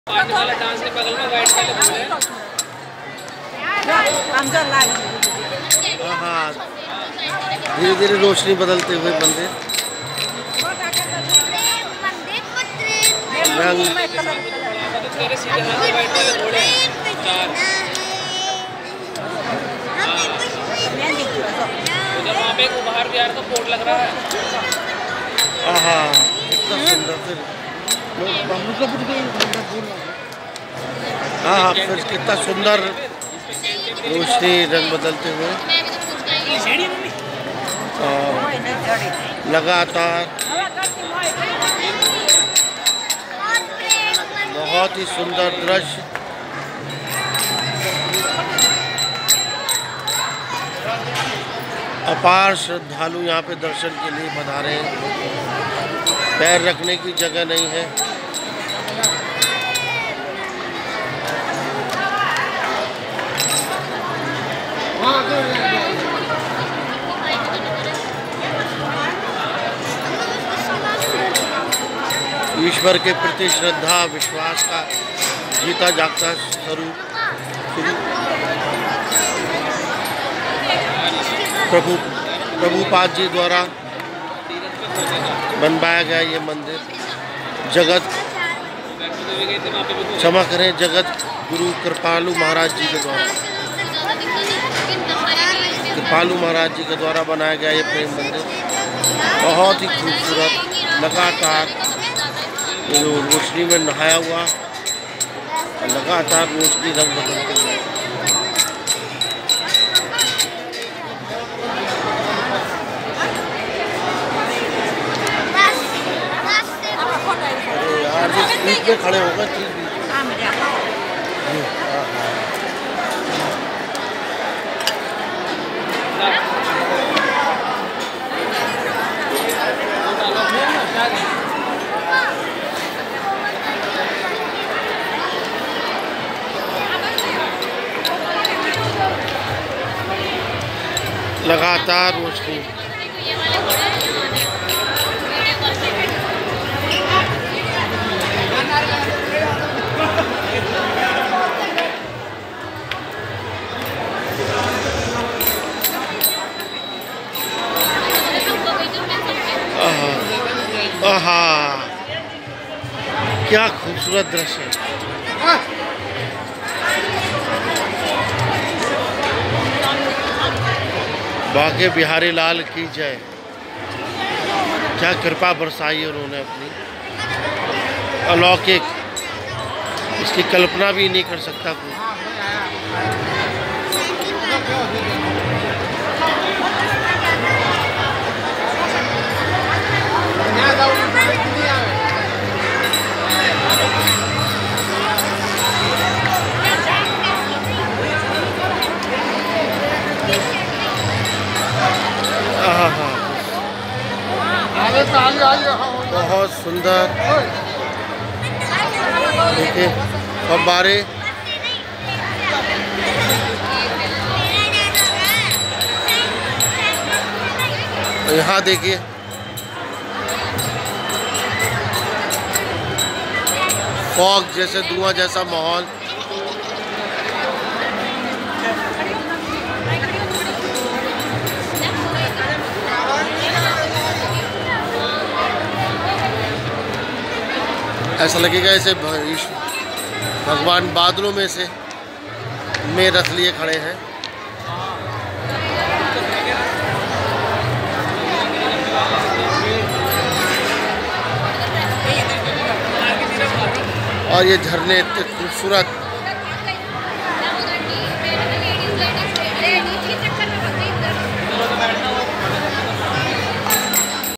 वाला डांस के बगल में वाइट वाले बोले हाँ, धीरे धीरे रोशनी बदलते हुए मंदिर रंग सीधे हाथ में वाइट वाले घोड़े उधर वहाँ पे एक उपहार विहार का बोर्ड लग रहा है। कितना सुंदर फिर हाँ फिर कितना सुंदर रोशनी रंग बदलते हुए लगातार बहुत ही सुंदर दृश्य। अपार श्रद्धालु यहाँ पे दर्शन के लिए पधारे हैं। पैर रखने की जगह नहीं है। ईश्वर के प्रति श्रद्धा विश्वास का जीता जागता स्वरूप प्रभुपाद जी द्वारा बनवाया गया ये मंदिर जगत क्षमा करें जगत गुरु कृपालु महाराज जी के द्वारा बनाया गया ये प्रेम मंदिर बहुत ही खूबसूरत। लगातार जो रोशनी में नहाया हुआ लगातार रोशनी रंग बदलते हुए यार जिस बीच में खड़े होगा ठीक लगातार रोशनी क्या खूबसूरत दृश्य है। बाके बिहारी लाल की जय। क्या कृपा बरसाई उन्होंने अपनी अलौकिक, इसकी कल्पना भी नहीं कर सकता कोई। बहुत सुंदर देखिए फव्वारे यहाँ देखिए फॉग जैसे धुआं जैसा माहौल। ऐसा लगेगा ऐसे भगवान बादलों में से रथ लिए खड़े हैं। और ये झरने इतने खूबसूरत